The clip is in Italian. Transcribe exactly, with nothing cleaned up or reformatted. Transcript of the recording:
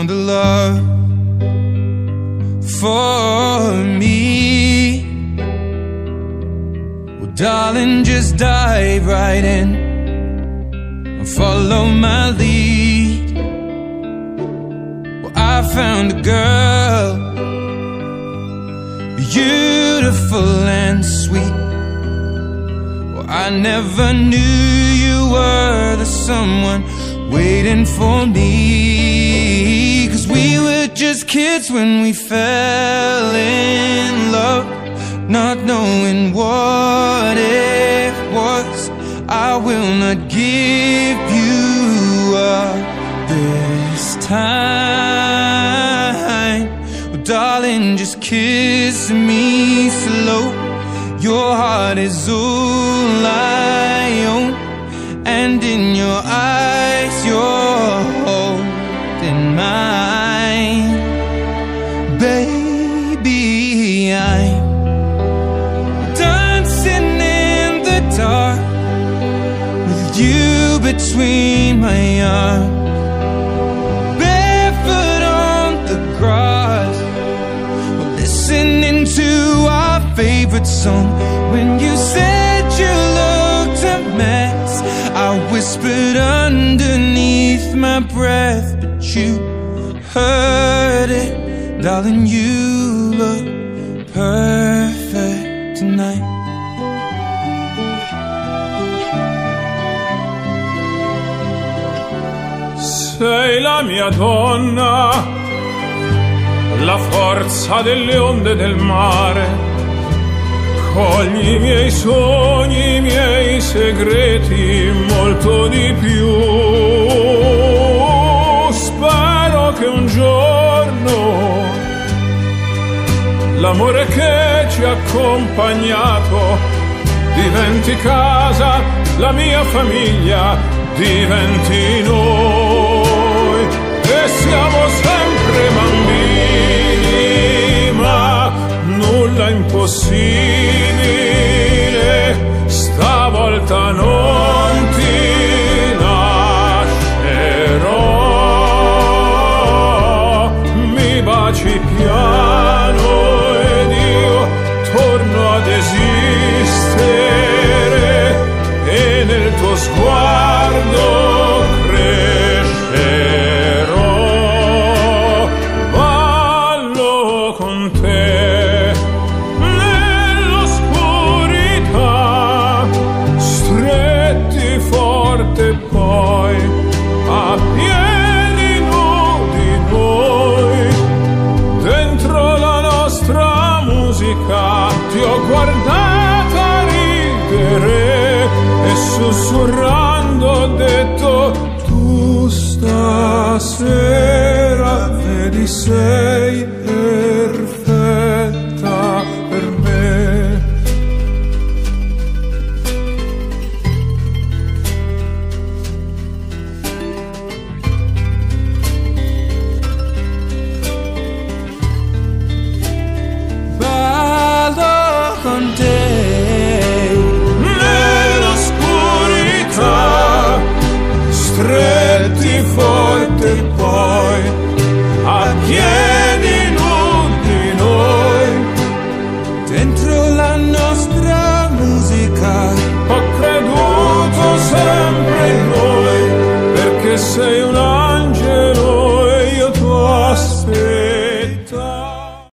found a love for me. Well, darling, just dive right in and follow my lead. Well, I found a girl, beautiful and sweet. Well, I never knew you were the someone waiting for me. 'Cause we were just kids when we fell in love, not knowing what it was. I will not give you up this time. Oh, darling, just kiss me slow. Your heart is all I own, and in your eyes you're holding mine. Baby, I'm dancing in the dark with you between my arms, barefoot on the grass, listening to our favorite song. When you said you looked a mess, I whispered underneath my breath, but you heard it. Darling, you look perfect tonight. Sei la mia donna, la forza delle onde del mare. Cogli i miei sogni, i miei segreti, molto di più. Spero che un giorno l'amore che ci ha accompagnato diventi casa, la mia famiglia diventi noi. E siamo sempre bambini, ma nulla impossibile, stavolta non ti lascerò. Mi baci piano ed io torno ad esistere, e nel tuo sguardo crescerò. Ballo con te nell'oscurità, stretti forte poi a piedi nudi noi. Dentro la nostra musica ti ho guardata ridere e sussurrando ho detto: tu stasera vedi sei perfetta per me. Ballo con te Nell'oscurità, stretti fuori